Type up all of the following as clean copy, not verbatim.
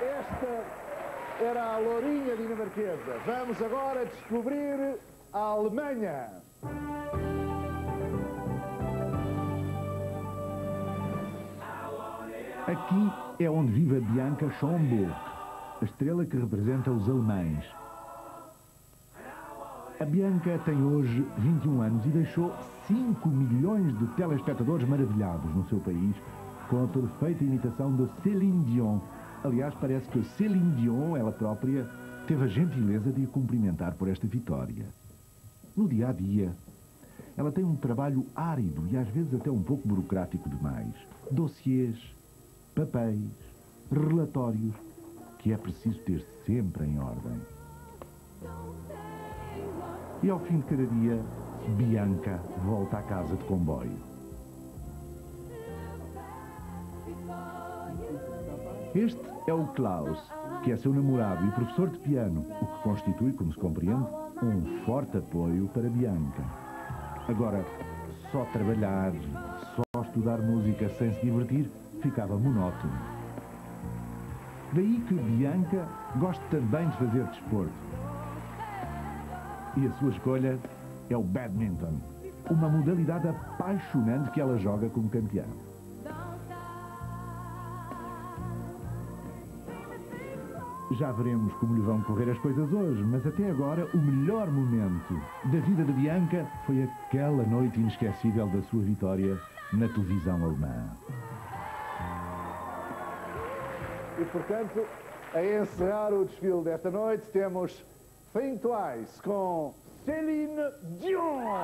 Esta era a lourinha dinamarquesa. Vamos agora descobrir a Alemanha. Aqui é onde vive a Bianca Schomburg, a estrela que representa os alemães. A Bianca tem hoje 21 anos e deixou 5 milhões de telespectadores maravilhados no seu país com a perfeita imitação de Céline Dion. Aliás, parece que Céline Dion, ela própria, teve a gentileza de a cumprimentar por esta vitória. No dia a dia, ela tem um trabalho árido e às vezes até um pouco burocrático demais. Dossiês, papéis, relatórios, que é preciso ter sempre em ordem. E ao fim de cada dia, Bianca volta à casa de comboio. Este é o Klaus, que é seu namorado e professor de piano, o que constitui, como se compreende, um forte apoio para Bianca. Agora, só trabalhar, só estudar música sem se divertir, ficava monótono. Daí que Bianca gosta também de fazer desporto. E a sua escolha é o badminton, uma modalidade apaixonante que ela joga como campeã. Já veremos como lhe vão correr as coisas hoje, mas até agora o melhor momento da vida de Bianca foi aquela noite inesquecível da sua vitória na televisão alemã. E, portanto, a encerrar o desfile desta noite, temos Think Twice com Céline Dion.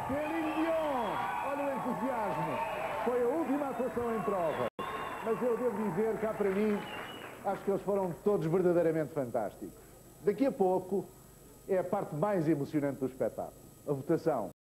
Céline Dion! Olha o entusiasmo. Foi a última atuação em prova. Mas eu devo dizer, cá para mim, acho que eles foram todos verdadeiramente fantásticos. Daqui a pouco é a parte mais emocionante do espetáculo. A votação.